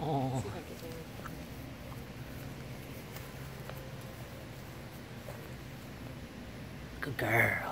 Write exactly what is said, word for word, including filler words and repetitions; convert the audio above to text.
Oh, See if I can get good girl.